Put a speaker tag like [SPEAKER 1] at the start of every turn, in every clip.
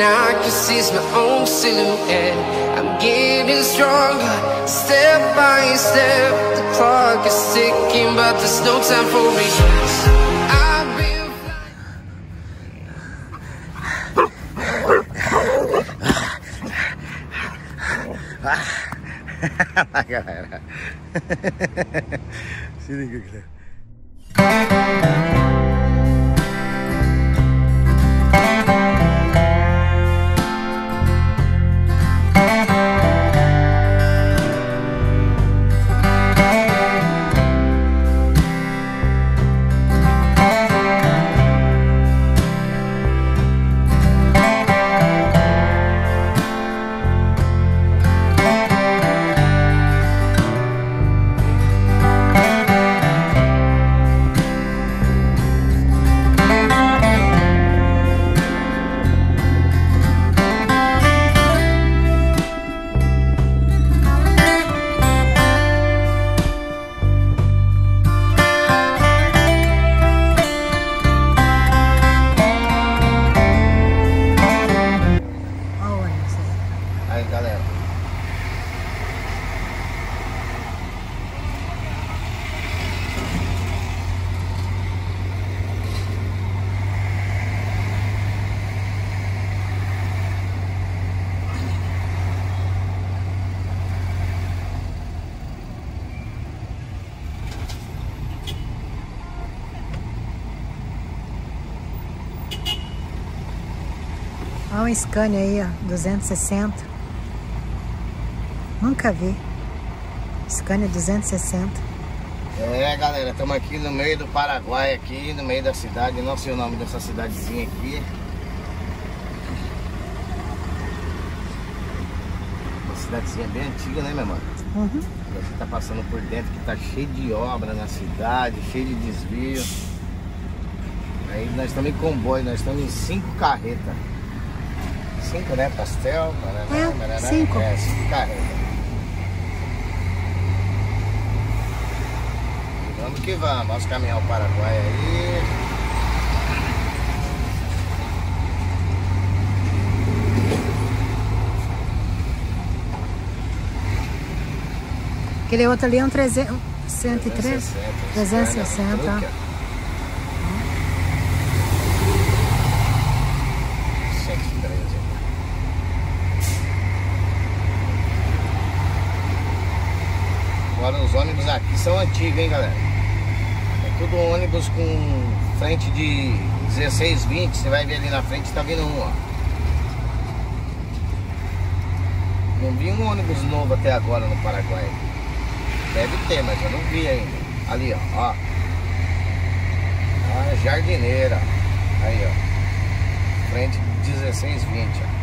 [SPEAKER 1] I can see my own silhouette. I'm getting stronger, step by step. The clock is ticking, but there's no time for me. I've been
[SPEAKER 2] Olha, galera. Se liga, galera.
[SPEAKER 3] Olha um Scania aí, ó, 260. Nunca vi. Scania 260.
[SPEAKER 2] É, galera, estamos aqui no meio do Paraguai, aqui no meio da cidade. Não sei o nome dessa cidadezinha aqui. Uma cidadezinha bem antiga, né, minha mãe?
[SPEAKER 3] Uhum.
[SPEAKER 2] E a gente tá passando por dentro, que tá cheio de obra na cidade, cheio de desvio. Aí nós estamos em comboio, nós estamos em 5 carretas. 5, né? Pastel,
[SPEAKER 3] É, 5.
[SPEAKER 2] É, 5 carretas. E vamos que vamos, vamos caminhar o Paraguai aí.
[SPEAKER 3] Aquele outro ali é um 300, 103? 360. Agora os ônibus aqui são antigos, hein, galera? É tudo ônibus com frente de 16, 20. Você vai ver ali na frente, tá vindo um, ó. Não vi um ônibus novo até agora no Paraguai. Deve ter, mas eu não vi ainda. Ali, ó. A jardineira. Aí, ó. Frente de 16, 20, ó.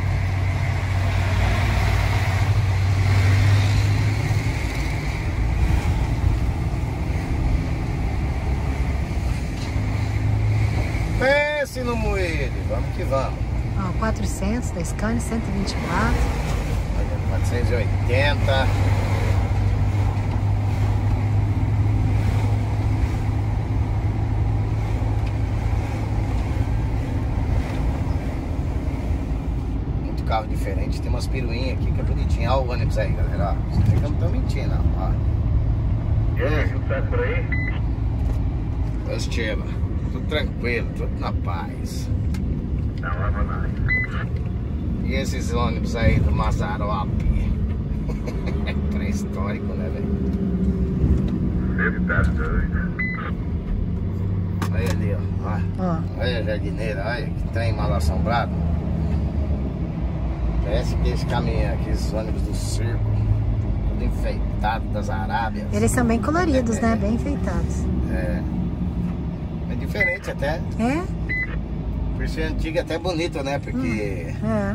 [SPEAKER 3] Pense no moído, vamos que vamos. Ó, 400 da Scania, 124.
[SPEAKER 2] 480. Muito carro diferente, tem umas piruinhas aqui que é bonitinho. Olha o ônibus aí, galera. Ó. Você vê que eu não tô mentindo, ó.
[SPEAKER 4] E aí, tudo certo por aí?
[SPEAKER 2] Positivo. Tudo tranquilo, tudo na paz.
[SPEAKER 4] Não, leva nada.
[SPEAKER 2] E esses ônibus aí do Mazarope? É pré-histórico, né, velho?
[SPEAKER 4] Você tá doido.
[SPEAKER 2] Olha ali, ó. Olha a jardineira, olha que trem mal assombrado. Parece que esse caminhão aqui, esses ônibus do circo, tudo enfeitado das Arábias.
[SPEAKER 3] Eles são bem coloridos, né? Bem enfeitados.
[SPEAKER 2] É. É diferente até.
[SPEAKER 3] É?
[SPEAKER 2] Por ser antigo é até bonito, né? Porque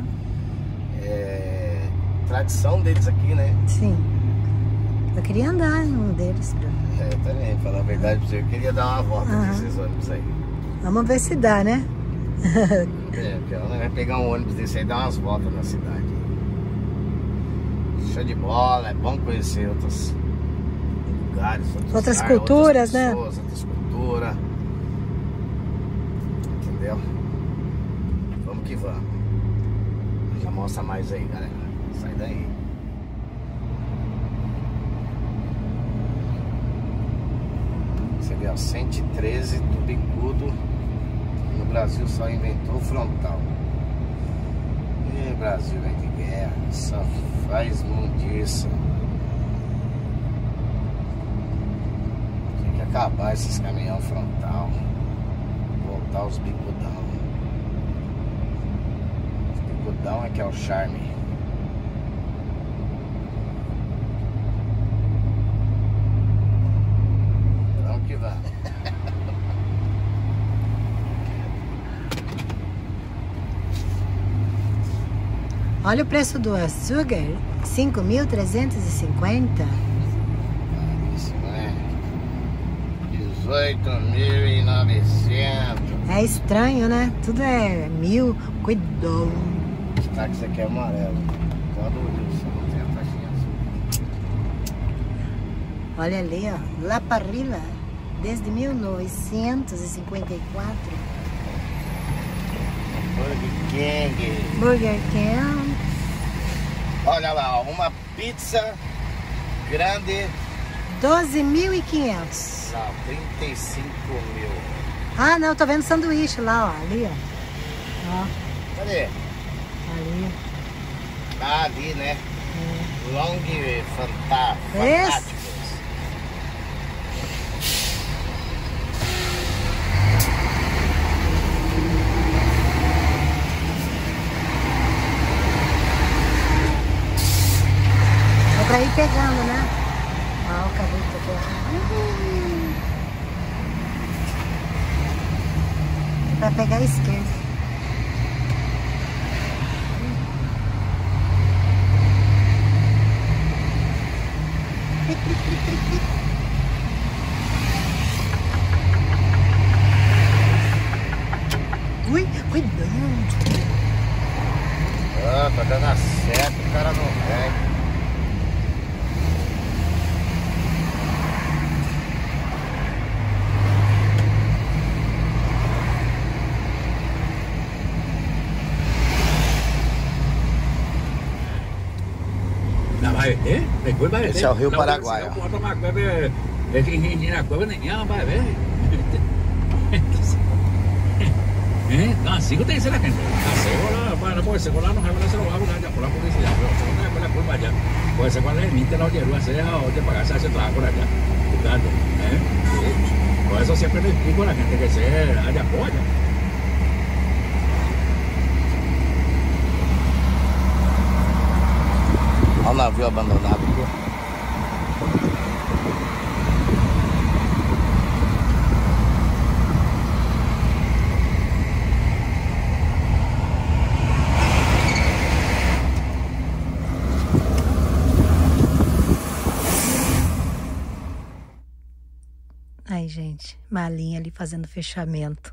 [SPEAKER 2] é tradição deles aqui, né?
[SPEAKER 3] Sim. Eu queria andar em um deles.
[SPEAKER 2] É, eu também, falar a verdade pra você, eu queria dar uma volta nesses ônibus aí.
[SPEAKER 3] Vamos ver se dá, né?
[SPEAKER 2] É, porque ela vai pegar um ônibus desse aí e dar umas voltas na cidade. Show de bola, é bom conhecer outros lugares,
[SPEAKER 3] outras culturas,
[SPEAKER 2] outras pessoas, outras culturas. Entendeu? Vamos que vamos. Já mostra mais aí, galera. Sai daí. Você vê, ó, 113 do bicudo. No Brasil só inventou frontal. E Brasil é de guerra, só faz mundiça. Tem que acabar esses caminhão frontal. Voltar os bicudão. Os bicudão é que é o charme. Vamos que vamos.
[SPEAKER 5] Olha o preço do açúcar, 5.350.
[SPEAKER 2] Isso, né? 18.900.
[SPEAKER 5] É estranho, né? Tudo é 1.000. Cuidado.
[SPEAKER 2] Os táxis aqui é amarelo. Todo o Wilson não tem a taxinha azul.
[SPEAKER 5] Olha ali, ó. La Parrilla, desde 1954.
[SPEAKER 2] Burger King.
[SPEAKER 5] Burger King.
[SPEAKER 2] Olha lá, ó, uma pizza grande.
[SPEAKER 5] 12.500.
[SPEAKER 2] Não, 35 mil.
[SPEAKER 5] Ah, não, tô vendo sanduíche lá, ó. Ali, ó. Ó,
[SPEAKER 2] Cadê?
[SPEAKER 5] ali.
[SPEAKER 2] Ah, ali, né? Long Fantásticos.
[SPEAKER 5] Esse? É pra ir pegando, né? Ó, o cabrito aqui. É pra pegar a esquerda. Ui, cuidado.
[SPEAKER 2] Ah, tá dando a seta, o cara não vem.
[SPEAKER 6] Vai ver, depois vai ver.
[SPEAKER 2] Esse é o Rio Paraguai, ó.
[SPEAKER 6] Bota uma coisa, na cova nenhuma, vai ver. Así que te dice la gente. Pues se cola no se lo va a buscar ya por la publicidad, pero se con la curva allá. Pues se cola el Inter, la oye, se oye pagarse ese trabajo por allá. Buscando. Por eso siempre le explico a la gente que se haya apoya.
[SPEAKER 2] Olha o navio abandonado aqui.
[SPEAKER 5] Ai, gente, malinha ali fazendo fechamento.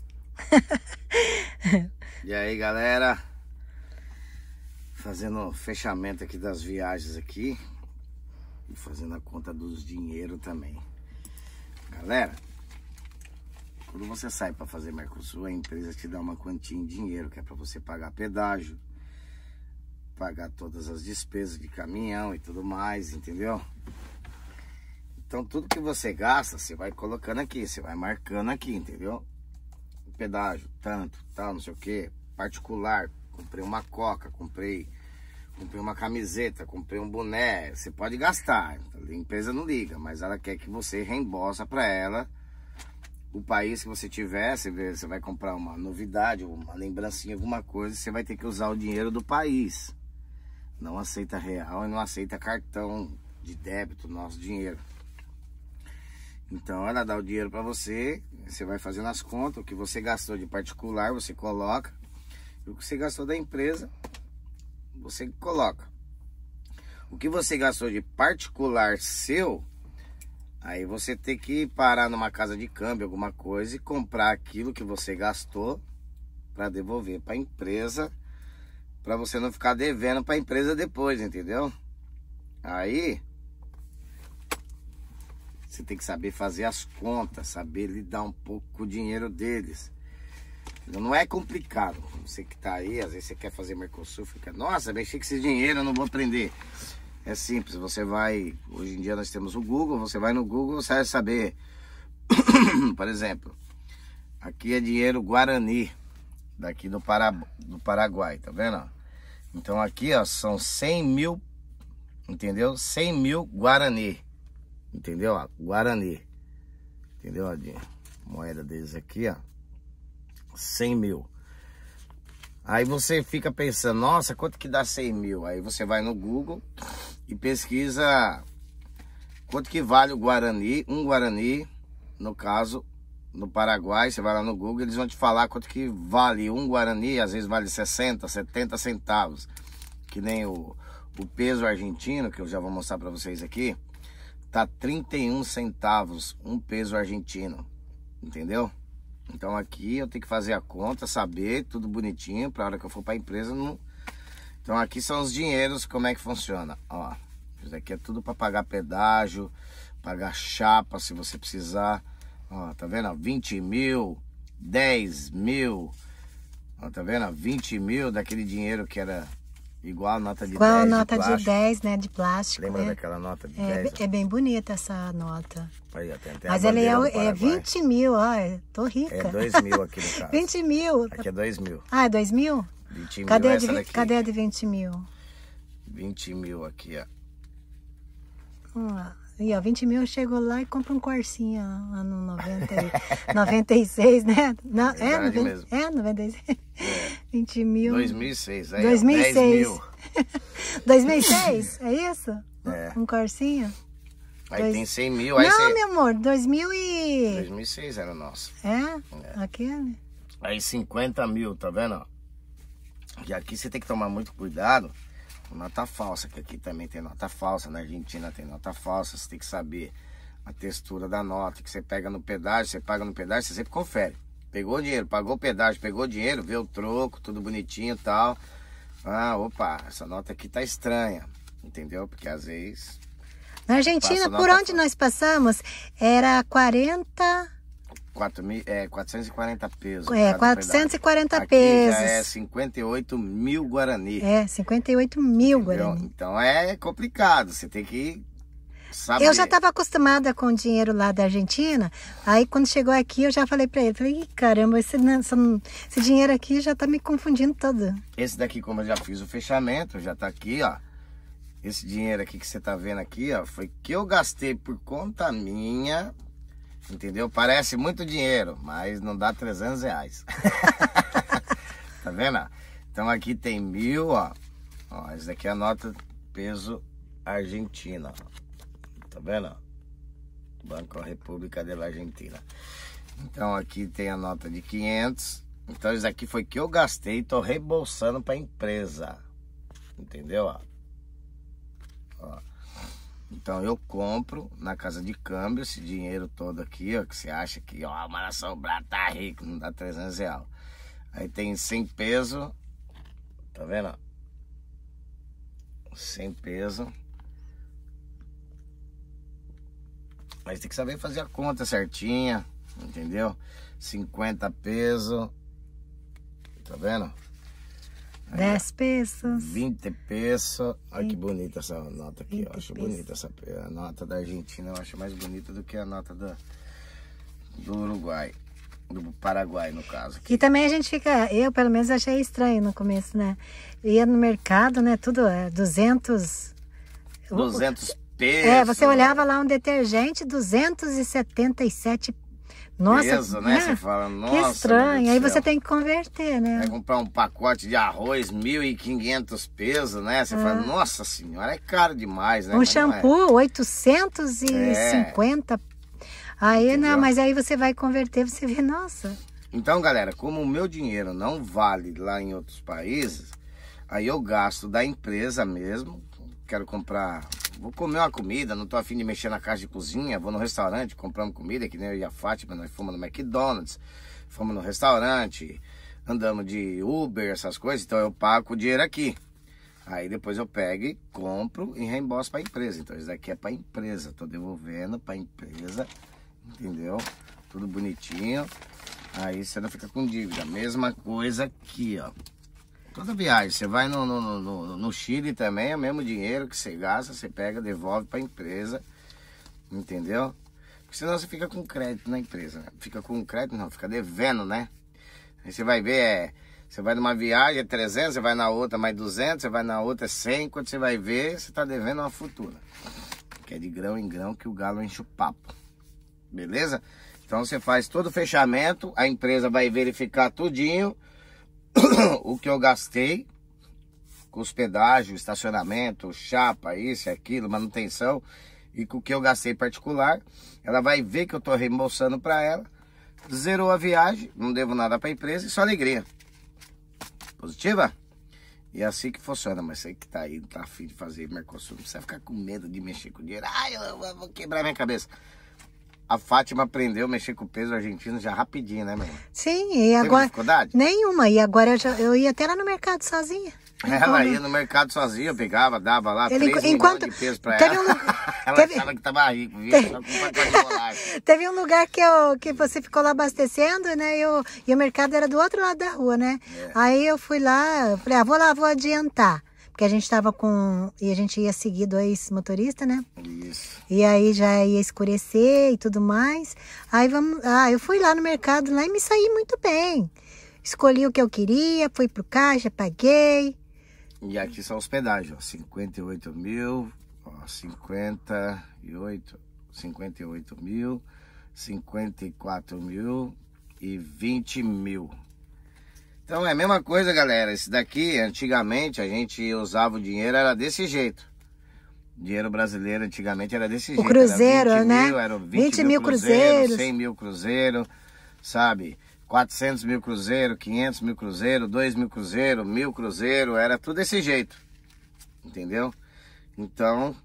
[SPEAKER 2] E aí, galera? Fazendo fechamento aqui das viagens aqui. E fazendo a conta dos dinheiro também. Galera, quando você sai para fazer Mercosul, a empresa te dá uma quantia em dinheiro, que é para você pagar pedágio, pagar todas as despesas de caminhão e tudo mais, entendeu? Então tudo que você gasta, você vai colocando aqui, você vai marcando aqui, entendeu? Pedágio, tanto, tal, não sei o que, particular, comprei uma coca, comprei uma camiseta, comprei um boné, você pode gastar, a empresa não liga, mas ela quer que você reembolsa para ela o país que você tiver. Você vai comprar uma novidade, uma lembrancinha, alguma coisa, você vai ter que usar o dinheiro do país. Não aceita real e não aceita cartão de débito, nosso dinheiro. Então ela dá o dinheiro para você, você vai fazendo as contas, o que você gastou de particular você coloca, e o que você gastou da empresa você coloca. O que você gastou de particular seu, aí você tem que parar numa casa de câmbio, alguma coisa, e comprar aquilo que você gastou para devolver para a empresa, para você não ficar devendo para a empresa depois, entendeu? Aí você tem que saber fazer as contas, saber lidar um pouco com o dinheiro deles. Não é complicado. Você que tá aí, às vezes você quer fazer Mercosul, fica, nossa, mexer com esse dinheiro, eu não vou aprender. É simples, você vai, hoje em dia nós temos o Google, você vai no Google, você vai saber, por exemplo, aqui é dinheiro Guarani, daqui do Paraguai, tá vendo? Então aqui, ó, são 100 mil, entendeu? 100 mil Guarani, entendeu? Ó, Guarani, entendeu? A moeda deles aqui, ó, 100 mil. Aí você fica pensando, nossa, quanto que dá 100 mil? Aí você vai no Google e pesquisa quanto que vale o Guarani, um Guarani, no caso, no Paraguai. Você vai lá no Google, eles vão te falar quanto que vale um Guarani, às vezes vale 60, 70 centavos. Que nem o peso argentino, que eu já vou mostrar pra vocês aqui, tá 31 centavos um peso argentino, entendeu? Então aqui eu tenho que fazer a conta, saber tudo bonitinho, para a hora que eu for para a empresa não... Então aqui são os dinheiros, como é que funciona, ó. Isso daqui é tudo para pagar pedágio, pagar chapa se você precisar. Ó, tá vendo? 20 mil, 10 mil, ó, tá vendo? 20 mil daquele dinheiro que era igual a nota de 10
[SPEAKER 5] igual a nota
[SPEAKER 2] de plástico.
[SPEAKER 5] De 10, né, de plástico.
[SPEAKER 2] Lembra
[SPEAKER 5] né?
[SPEAKER 2] daquela nota de 10?
[SPEAKER 5] É bem bonita essa nota.
[SPEAKER 2] Aí, ó, tem até
[SPEAKER 5] mas
[SPEAKER 2] a
[SPEAKER 5] ela
[SPEAKER 2] bandeira
[SPEAKER 5] é
[SPEAKER 2] do
[SPEAKER 5] 20 mil, ó, tô rica.
[SPEAKER 2] É 2 mil aqui no caso.
[SPEAKER 5] 20 mil.
[SPEAKER 2] Aqui é 2 mil.
[SPEAKER 5] Ah, é 2 mil?
[SPEAKER 2] 20 mil
[SPEAKER 5] cadê
[SPEAKER 2] essa daqui.
[SPEAKER 5] Cadê a de 20 mil?
[SPEAKER 2] 20 mil aqui, ó.
[SPEAKER 5] E ó, 20 mil chegou lá e compra um Corsinha ano 96, né? Não,
[SPEAKER 2] Verdade mesmo.
[SPEAKER 5] 96. É. 20 mil.
[SPEAKER 2] 2006, aí
[SPEAKER 5] 2006.
[SPEAKER 2] 10 mil.
[SPEAKER 5] 2006, é isso?
[SPEAKER 2] É.
[SPEAKER 5] Um Corsinha?
[SPEAKER 2] Aí tem 100 mil. Aí
[SPEAKER 5] não, meu amor,
[SPEAKER 2] 2006 era nosso.
[SPEAKER 5] É? Aquele?
[SPEAKER 2] Aí 50 mil, tá vendo? E aqui você tem que tomar muito cuidado com nota falsa, que aqui também tem nota falsa, na Argentina tem nota falsa, você tem que saber a textura da nota, que você pega no pedágio, você paga no pedágio, você sempre confere. Pegou o dinheiro, pagou o pedágio, pegou o dinheiro, vê o troco, tudo bonitinho e tal. Ah, opa, essa nota aqui tá estranha, entendeu? Porque às vezes...
[SPEAKER 5] Na Argentina, por onde nós passamos, era
[SPEAKER 2] 440 pesos.
[SPEAKER 5] 440
[SPEAKER 2] pesos.
[SPEAKER 5] Aqui
[SPEAKER 2] já é 58 mil Guarani.
[SPEAKER 5] 58 mil Guarani.
[SPEAKER 2] Então é complicado, você tem que saber.
[SPEAKER 5] Eu já estava acostumada com o dinheiro lá da Argentina, aí quando chegou aqui eu já falei para ele, falei, caramba, esse dinheiro aqui já tá me confundindo todo.
[SPEAKER 2] Esse daqui, como eu já fiz o fechamento, já tá aqui, ó. Esse dinheiro aqui que você tá vendo aqui, ó, foi que eu gastei por conta minha, entendeu? Parece muito dinheiro, mas não dá 300 reais. Tá vendo? Então aqui tem 1000, ó. Ó, esse daqui é a nota peso argentina, ó. Tá vendo? Banco República de la Argentina. Então aqui tem a nota de 500. Então isso aqui foi que eu gastei e tô reembolsando pra empresa. Entendeu? Ó. Então eu compro na casa de câmbio esse dinheiro todo aqui, ó, que você acha que, ó, o Maração Brás tá rico, não dá 300 reais. Aí tem 100 pesos, tá vendo? 100 pesos. Mas tem que saber fazer a conta certinha, entendeu? 50 pesos, tá vendo?
[SPEAKER 5] 10 pesos.
[SPEAKER 2] 20 pesos. Olha que bonita essa nota aqui. Eu acho bonita essa a nota da Argentina. Eu acho mais bonita do que a nota do Uruguai. Do Paraguai, no caso.
[SPEAKER 5] E também a gente fica... Eu, pelo menos, achei estranho no começo, né? Ia no mercado, né? Tudo 200
[SPEAKER 2] pesos.
[SPEAKER 5] Você olhava lá um detergente, 277 pesos. Nossa,
[SPEAKER 2] peso, né? Você fala, nossa,
[SPEAKER 5] que estranho. Aí você tem que converter, né?
[SPEAKER 2] Vai comprar um pacote de arroz, 1.500 pesos, né? Você fala, nossa senhora, é caro demais, né?
[SPEAKER 5] Um shampoo, 850. Aí, não, mas aí você vai converter, você vê, nossa.
[SPEAKER 2] Então, galera, como o meu dinheiro não vale lá em outros países, aí eu gasto da empresa mesmo. Quero comprar, vou comer uma comida, não tô afim de mexer na caixa de cozinha, vou no restaurante, compramos comida, que nem eu e a Fátima, nós fomos no McDonald's, fomos no restaurante, andamos de Uber, essas coisas, então eu pago o dinheiro aqui. Aí depois eu pego e compro e reembolso para a empresa. Então isso daqui é para a empresa, tô devolvendo para a empresa, entendeu? Tudo bonitinho.
[SPEAKER 3] Aí você não fica com dívida. Mesma coisa aqui, ó. Toda viagem, você vai no Chile também, é o mesmo dinheiro que você gasta, você pega, devolve para a empresa, entendeu? Porque senão você fica com crédito na empresa, né? Fica com crédito, não, fica devendo, né? Aí você vai ver, você vai numa viagem, é 300, você vai na outra mais 200, você vai na outra é 100, quando você vai ver, você tá devendo uma fortuna. Que é de grão em grão que o galo enche o papo, beleza? Então você faz todo o fechamento, a empresa vai verificar tudinho, o que eu gastei com hospedagem, estacionamento, chapa, isso e aquilo, manutenção, e com o que eu gastei particular, ela vai ver que eu tô reembolsando para ela, zerou a viagem, não devo nada para a empresa e só alegria. Positiva? E é assim que funciona, mas você que tá aí, não tá afim de fazer Mercosul, não precisa ficar com medo de mexer com dinheiro. Ai, eu vou quebrar minha cabeça. A Fátima aprendeu a mexer com o peso argentino já rapidinho, né, meu irmão?
[SPEAKER 5] Sim, e agora...
[SPEAKER 3] Teve dificuldade?
[SPEAKER 5] Nenhuma, e agora eu ia até lá no mercado sozinha.
[SPEAKER 3] Ela ia no mercado sozinha, eu pegava, dava lá 3 milhões de pesos pra
[SPEAKER 5] teve
[SPEAKER 3] ela. Ela achava que tava rico, viu? Só com um pacote de bolacha.
[SPEAKER 5] Teve um lugar que você ficou lá abastecendo, né? E o mercado era do outro lado da rua, né?
[SPEAKER 3] É.
[SPEAKER 5] Aí eu fui lá, eu falei, vou adiantar. Porque a gente tava com... E a gente ia seguir 2 motoristas, né?
[SPEAKER 3] Isso.
[SPEAKER 5] E aí já ia escurecer e tudo mais. Aí eu fui lá no mercado lá e me saí muito bem. Escolhi o que eu queria, fui pro caixa, paguei.
[SPEAKER 3] E aqui são hospedagem, ó, 58 mil, ó, 58 mil, 54 mil e 20 mil. Então é a mesma coisa, galera. Esse daqui, antigamente, a gente usava o dinheiro, era desse jeito. Dinheiro brasileiro, antigamente, era desse jeito.
[SPEAKER 5] O cruzeiro,
[SPEAKER 3] era 20
[SPEAKER 5] né?
[SPEAKER 3] mil, era
[SPEAKER 5] 20 mil cruzeiros.
[SPEAKER 3] 100 mil cruzeiro, sabe? 400 mil cruzeiro, 500 mil cruzeiro, 2 mil cruzeiro, 1000 cruzeiro, era tudo desse jeito. Entendeu? Então,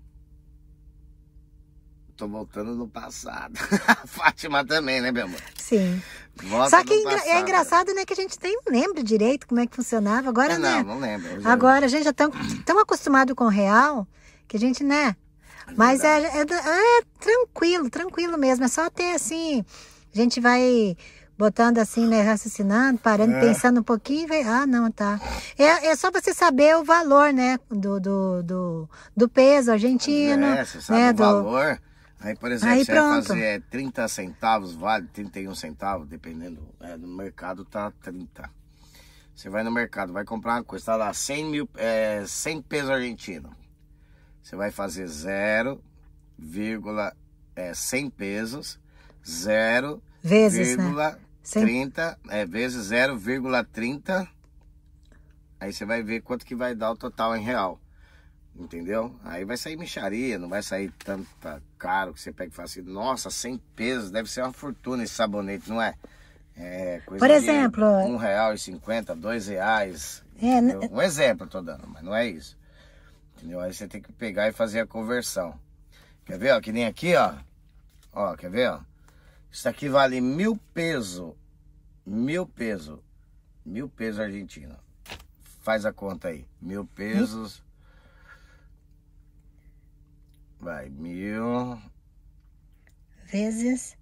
[SPEAKER 3] tô voltando no passado. A Fátima também, né, meu amor?
[SPEAKER 5] Sim.
[SPEAKER 3] Volta
[SPEAKER 5] Só que
[SPEAKER 3] no passado.
[SPEAKER 5] é engraçado, né, que a gente nem lembra direito como é que funcionava. Agora, né?
[SPEAKER 3] Não lembro.
[SPEAKER 5] Agora a gente já tão acostumado com o real que a gente, né? Mas é tranquilo mesmo. É só ter assim, a gente vai botando assim, né, raciocinando, parando, pensando um pouquinho e vai, não, tá. É só você saber o valor, né, do peso argentino.
[SPEAKER 3] Você sabe o valor. Aí, por exemplo,
[SPEAKER 5] aí,
[SPEAKER 3] você vai fazer 30 centavos, vale 31 centavos, dependendo. No mercado tá 30. Você vai no mercado, vai comprar uma coisa, tá lá 100 pesos argentinos. Você vai fazer 100 pesos, 0,
[SPEAKER 5] vezes,
[SPEAKER 3] né? 30, vezes 0,30. Aí você vai ver quanto que vai dar o total em real. Entendeu? Aí vai sair mixaria, não vai sair tanto caro que você pega e fala assim, nossa, 100 pesos, deve ser uma fortuna esse sabonete, não é? É coisa
[SPEAKER 5] por exemplo,
[SPEAKER 3] de R$1,50, R$2. Um exemplo eu tô dando, mas não é isso. Entendeu? Aí você tem que pegar e fazer a conversão. Quer ver, ó? Que nem aqui, ó. Ó, quer ver, ó? Isso aqui vale 1000 pesos. 1000 pesos. 1000 pesos argentinos. Faz a conta aí. 1000 pesos. Vai, 1000
[SPEAKER 5] vezes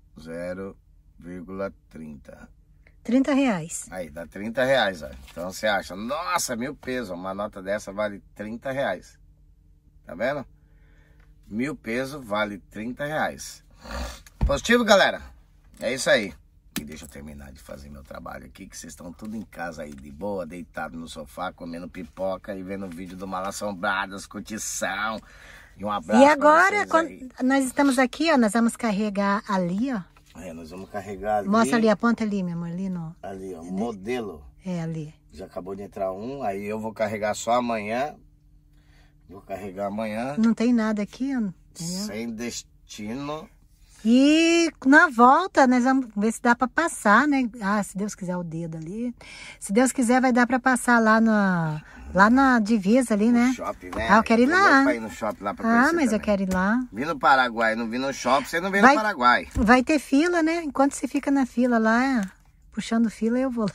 [SPEAKER 3] 0,30.
[SPEAKER 5] 30 reais.
[SPEAKER 3] Aí, dá 30 reais, ó. Então você acha, nossa, 1000 pesos. Uma nota dessa vale 30 reais. Tá vendo? 1000 pesos vale 30 reais. Positivo, galera? É isso aí. E deixa eu terminar de fazer meu trabalho aqui, que vocês estão tudo em casa aí, de boa, deitado no sofá, comendo pipoca e vendo vídeo do Malassombradas, curtição. E um abraço.
[SPEAKER 5] E agora, nós estamos aqui, ó, nós vamos carregar ali, ó.
[SPEAKER 3] Nós vamos carregar ali.
[SPEAKER 5] Mostra ali, aponta ali, meu amor, ali no...
[SPEAKER 3] Ali, ó, modelo.
[SPEAKER 5] Ali.
[SPEAKER 3] Já acabou de entrar um, aí eu vou carregar só amanhã. Vou carregar amanhã.
[SPEAKER 5] Não tem nada aqui, ó.
[SPEAKER 3] Sem destino.
[SPEAKER 5] E na volta, nós vamos ver se dá pra passar, né? Se Deus quiser o dedo ali. Se Deus quiser, vai dar pra passar lá na divisa ali, né?
[SPEAKER 3] No shopping, né?
[SPEAKER 5] Eu quero ir lá.
[SPEAKER 3] Pra ir no shopping lá pra conhecer
[SPEAKER 5] mas
[SPEAKER 3] também.
[SPEAKER 5] eu quero ir lá.
[SPEAKER 3] Vim no Paraguai, não vim no shopping, você não vem no Paraguai.
[SPEAKER 5] Vai ter fila, né? Enquanto você fica na fila lá, puxando fila, eu vou lá.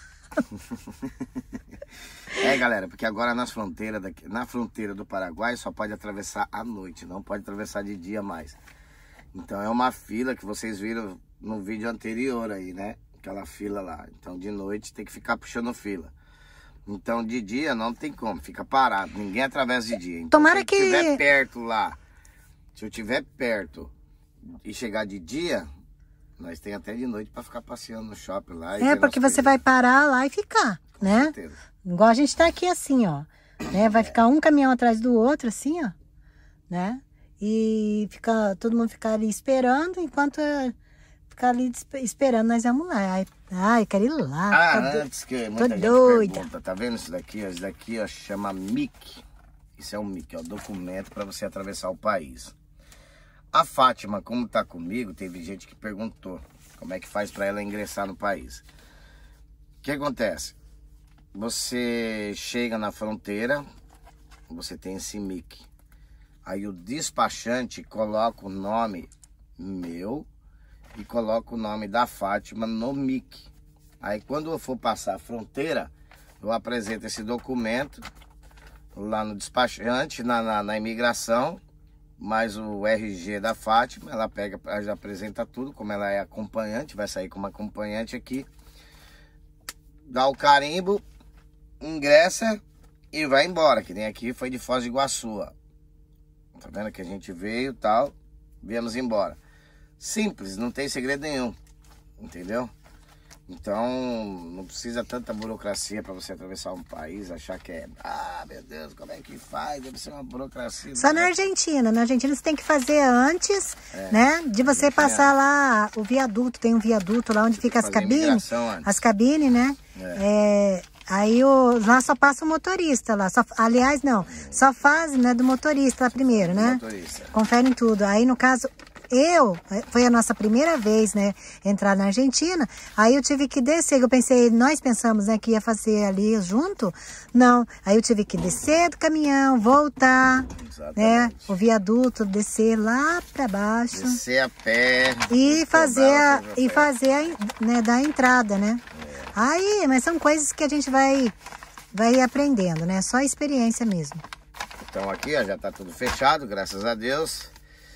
[SPEAKER 3] Galera, porque agora na fronteira do Paraguai só pode atravessar à noite, não pode atravessar de dia mais. Então é uma fila que vocês viram no vídeo anterior aí, né? aquela fila lá. Então de noite tem que ficar puxando fila. Então de dia não tem como, fica parado, ninguém atravessa de dia. Então,
[SPEAKER 5] Tomara
[SPEAKER 3] se
[SPEAKER 5] que...
[SPEAKER 3] eu estiver perto lá, se eu estiver perto e chegar de dia, nós tem até de noite para ficar passeando no shopping lá.
[SPEAKER 5] É, porque você vai parar lá e ficar, né?
[SPEAKER 3] certeza.
[SPEAKER 5] Igual a gente tá aqui assim, ó. Né? Vai ficar um caminhão atrás do outro, assim, ó. Né? E todo mundo ficar ali esperando, enquanto ficar ali esperando, nós vamos lá. Ai, quero ir lá.
[SPEAKER 3] Antes que muita gente
[SPEAKER 5] doida.
[SPEAKER 3] pergunta, tá vendo isso daqui? Isso daqui, ó, chama MIC. Isso é um MIC, é o documento para você atravessar o país. A Fátima, como tá comigo, teve gente que perguntou como é que faz para ela ingressar no país. O que acontece? Você chega na fronteira, você tem esse MIC. Aí o despachante coloca o nome meu e coloca o nome da Fátima no MIC. Aí quando eu for passar a fronteira, eu apresento esse documento lá no despachante, na imigração, mais o RG da Fátima, ela pega, ela já apresenta tudo, como ela é acompanhante, vai sair como acompanhante aqui, dá o carimbo, ingressa e vai embora, que nem aqui foi de Foz do Iguaçu, ó. Tá vendo que a gente veio e tal, viemos embora. Simples, não tem segredo nenhum, entendeu? Então, não precisa tanta burocracia para você atravessar um país, achar que é, meu Deus, como é que faz? Deve ser uma burocracia.
[SPEAKER 5] Só na Argentina. Na Argentina você tem que fazer antes, né? De você passar lá o viaduto. Tem um viaduto lá onde fica as cabines. As cabines, né? Aí lá só passa o motorista lá. Aliás, não. Só faz, né, do motorista lá primeiro, né?
[SPEAKER 3] Motorista.
[SPEAKER 5] Conferem tudo. Aí, no caso, foi a nossa primeira vez, né, entrar na Argentina. Aí eu tive que descer. Nós pensamos, né, que ia fazer ali junto. Não. Aí eu tive que descer do caminhão, voltar, né, o viaduto, descer lá pra baixo.
[SPEAKER 3] Descer a pé.
[SPEAKER 5] E fazer, né, dar a entrada, né? Aí, mas são coisas que a gente vai aprendendo, né? Só experiência mesmo.
[SPEAKER 3] Então aqui, ó, já tá tudo fechado, graças a Deus.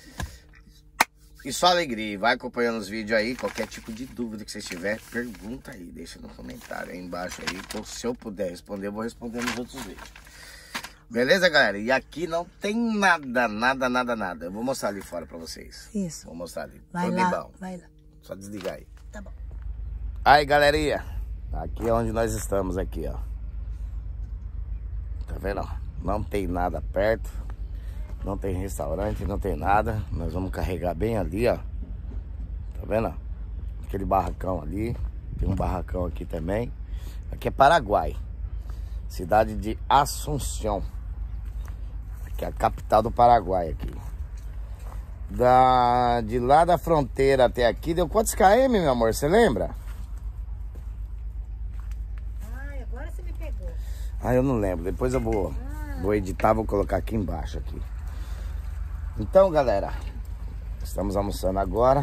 [SPEAKER 3] E só alegria. Vai acompanhando os vídeos aí. Qualquer tipo de dúvida que você tiver, pergunta aí. Deixa no comentário aí embaixo aí. Então, se eu puder responder, eu vou responder nos outros vídeos. Beleza, galera? E aqui não tem nada. Eu vou mostrar ali fora pra vocês.
[SPEAKER 5] Isso.
[SPEAKER 3] Vou mostrar ali.
[SPEAKER 5] Vai lá.
[SPEAKER 3] Só desligar aí.
[SPEAKER 5] Tá bom.
[SPEAKER 3] Aí, galerinha. Aqui é onde nós estamos aqui, ó. Tá vendo? Não tem nada perto. Não tem restaurante, não tem nada. Nós vamos carregar bem ali, ó. Tá vendo? Aquele barracão ali. Tem um barracão aqui também. Aqui é Paraguai. Cidade de Assunção. Aqui é a capital do Paraguai aqui. De lá da fronteira até aqui, deu quantos km, meu amor? Você lembra?
[SPEAKER 5] Agora você me pegou.
[SPEAKER 3] Eu não lembro. Depois eu vou editar, vou colocar aqui embaixo aqui. Então, galera, estamos almoçando agora.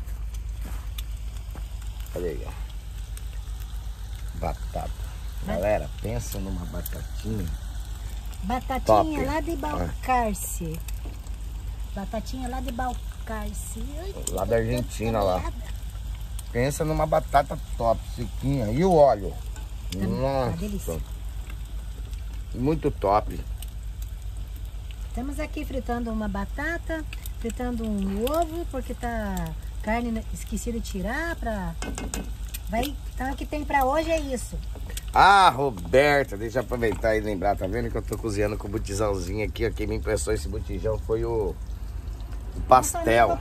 [SPEAKER 3] Olha aí, ó. Batata. Galera, pensa numa batatinha.
[SPEAKER 5] Batatinha
[SPEAKER 3] top.
[SPEAKER 5] Lá de Balcarce. Batatinha lá de Balcarce.
[SPEAKER 3] Lá da Argentina, lá. Pensa numa batata top, sequinha. E o óleo? Nossa.
[SPEAKER 5] Delícia.
[SPEAKER 3] Muito top.
[SPEAKER 5] Estamos aqui fritando uma batata, fritando um ovo, porque tá carne esqueci de tirar pra... Então o que tem pra hoje é isso.
[SPEAKER 3] Roberta, deixa eu aproveitar e lembrar, tá vendo que eu tô cozinhando com o botijãozinho aqui, ó. Quem me emprestou esse botijão foi o pastel.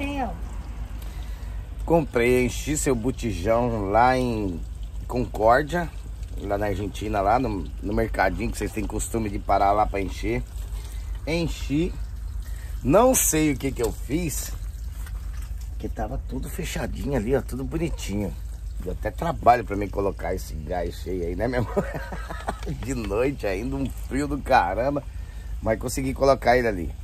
[SPEAKER 3] Comprei, enchi seu botijão lá em Concórdia, lá na Argentina, lá no mercadinho, que vocês têm costume de parar lá pra encher. Enchi, não sei o que eu fiz, porque tava tudo fechadinho ali, ó, tudo bonitinho. Deu até trabalho pra mim colocar esse gás cheio aí, né, meu amor? De noite ainda, um frio do caramba, mas consegui colocar ele ali.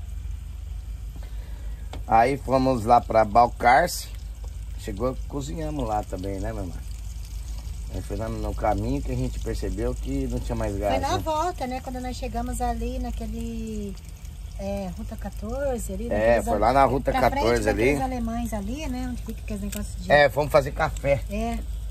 [SPEAKER 3] Aí fomos lá pra Balcarce, cozinhamos lá também, né, meu amor? Aí foi lá no caminho que a gente percebeu que não tinha mais gás.
[SPEAKER 5] Foi na volta, né? Quando nós chegamos ali naquele... Ruta 14 ali.
[SPEAKER 3] Foi lá na Ruta 14 ali.
[SPEAKER 5] Os alemães ali, né? Onde fica aqueles negócios de...
[SPEAKER 3] Fomos fazer café.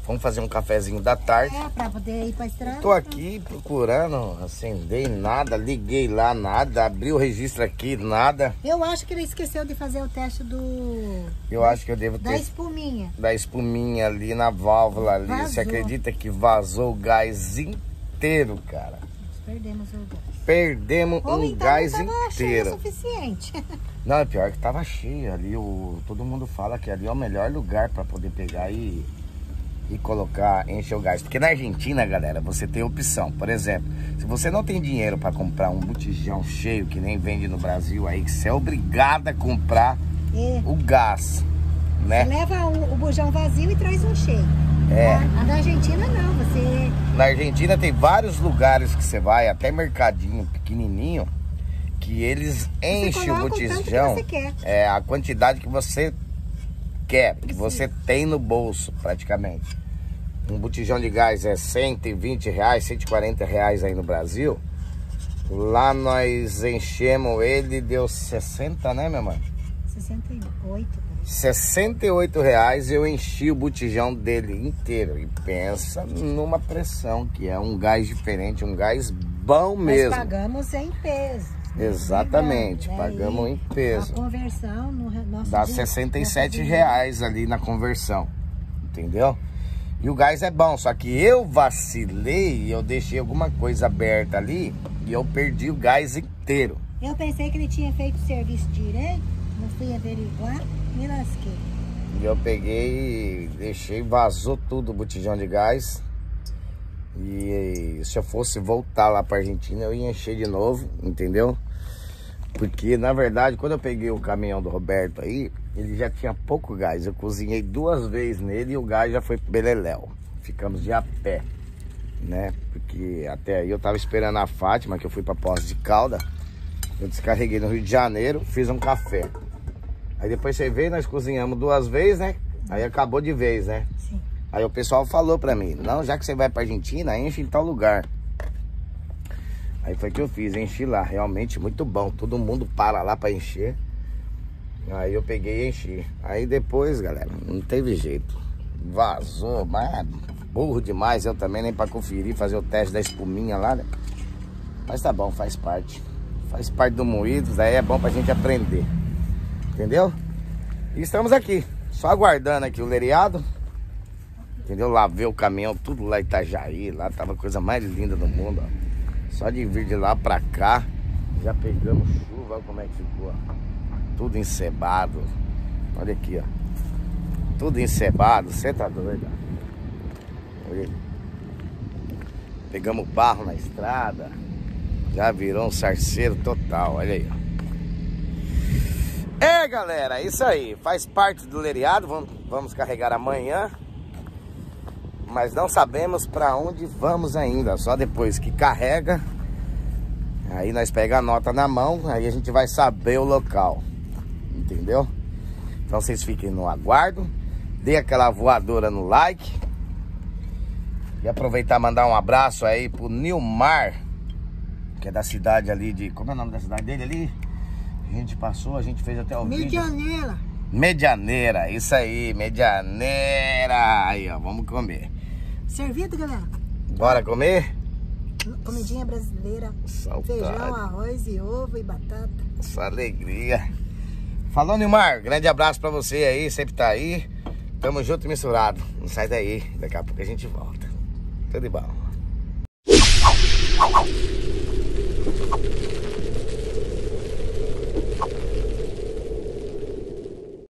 [SPEAKER 3] Vamos fazer um cafezinho da tarde.
[SPEAKER 5] É, pra poder ir pra estrada.
[SPEAKER 3] Tô aqui procurando, acendei nada, liguei lá, nada, abri o registro aqui, nada.
[SPEAKER 5] Eu acho que ele esqueceu de fazer o teste
[SPEAKER 3] Eu acho que eu devo
[SPEAKER 5] da
[SPEAKER 3] ter...
[SPEAKER 5] espuminha.
[SPEAKER 3] Da espuminha ali na válvula ali.
[SPEAKER 5] Vazou.
[SPEAKER 3] Você acredita que vazou o gás inteiro, cara?
[SPEAKER 5] Nós perdemos o gás.
[SPEAKER 3] Perdemos
[SPEAKER 5] Ou
[SPEAKER 3] um
[SPEAKER 5] então
[SPEAKER 3] gás
[SPEAKER 5] não tava cheio
[SPEAKER 3] inteiro.
[SPEAKER 5] o suficiente.
[SPEAKER 3] Não, é pior que tava cheio ali. Todo mundo fala que ali é o melhor lugar para poder pegar e colocar, encher o gás. Porque na Argentina, galera, você tem opção. Por exemplo, se você não tem dinheiro para comprar um botijão cheio, que nem vende no Brasil aí, que você é obrigado a comprar o gás, né?
[SPEAKER 5] Você leva o bujão vazio e traz um cheio.
[SPEAKER 3] É.
[SPEAKER 5] Na Argentina não, você...
[SPEAKER 3] Na Argentina tem vários lugares que você vai, até mercadinho pequenininho, que eles enchem o botijão, a quantidade que você quer, que você tem no bolso, praticamente. Um botijão de gás é 120 reais, 140 reais aí no Brasil. Lá nós enchemos ele, deu 60, né, minha mãe?
[SPEAKER 5] 68.
[SPEAKER 3] 68 reais eu enchi o botijão dele inteiro. E pensa numa pressão, que é um gás diferente, um gás bom mesmo.
[SPEAKER 5] Nós pagamos em peso.
[SPEAKER 3] Exatamente,
[SPEAKER 5] né?
[SPEAKER 3] pagamos em peso.
[SPEAKER 5] A conversão no nosso
[SPEAKER 3] dá
[SPEAKER 5] dia,
[SPEAKER 3] 67 reais ali na conversão, entendeu? E o gás é bom, só que eu vacilei e eu deixei alguma coisa aberta ali e eu perdi o gás inteiro.
[SPEAKER 5] Eu pensei que ele tinha feito o serviço direito, não fui averiguar, me lasquei.
[SPEAKER 3] E eu peguei, deixei, vazou tudo o botijão de gás. E se eu fosse voltar lá pra Argentina, eu ia encher de novo, entendeu? Porque, na verdade, quando eu peguei o caminhão do Roberto aí, ele já tinha pouco gás. Eu cozinhei 2 vezes nele e o gás já foi beleléu. Ficamos de a pé, né? Porque até aí eu tava esperando a Fátima, que eu fui pra Poços de Caldas. Eu descarreguei no Rio de Janeiro, fiz um café. Aí depois você veio, nós cozinhamos 2 vezes, né? Aí acabou de vez, né?
[SPEAKER 5] Sim.
[SPEAKER 3] Aí o pessoal falou pra mim, não, já que você vai pra Argentina, enche em tal lugar. Aí foi que eu fiz, enchi lá, realmente muito bom. Todo mundo para lá pra encher. Aí eu peguei e enchi. Aí depois, galera, não teve jeito. Vazou, mas burro demais eu também, nem pra conferir, fazer o teste da espuminha lá, né? Mas tá bom, faz parte. Faz parte do moído, daí é bom pra gente aprender. Entendeu? E estamos aqui, só aguardando aqui o lereado. Entendeu? Lavei o caminhão, tudo lá em Itajaí, lá tava a coisa mais linda do mundo, ó. Só de vir de lá pra cá, já pegamos chuva, olha como é que ficou, ó. Tudo encebado. Olha aqui, ó. Tudo encebado, você tá doido, ó. Olha aí. Pegamos barro na estrada, já virou um sarceiro total, olha aí, ó. É, galera, isso aí, faz parte do lereado, vamos carregar amanhã. Mas não sabemos para onde vamos ainda. Só depois que carrega, aí nós pegamos a nota na mão, aí a gente vai saber o local. Entendeu? Então vocês fiquem no aguardo. Dê aquela voadora no like. E aproveitar e mandar um abraço aí pro Nilmar, que é da cidade ali de... Como é o nome da cidade dele ali? A gente passou, a gente fez até o vídeo.
[SPEAKER 5] Medianeira.
[SPEAKER 3] Medianeira, isso aí, Medianeira. Aí, ó, vamos comer.
[SPEAKER 5] Servido, galera?
[SPEAKER 3] Bora comer?
[SPEAKER 5] Comidinha brasileira.
[SPEAKER 3] Saudade.
[SPEAKER 5] Feijão, arroz e ovo e batata.
[SPEAKER 3] Essa alegria. Falou, Nilmar, grande abraço pra você aí, sempre tá aí. Tamo junto e misturado. Não sai daí, daqui a pouco a gente volta. Tudo de bom.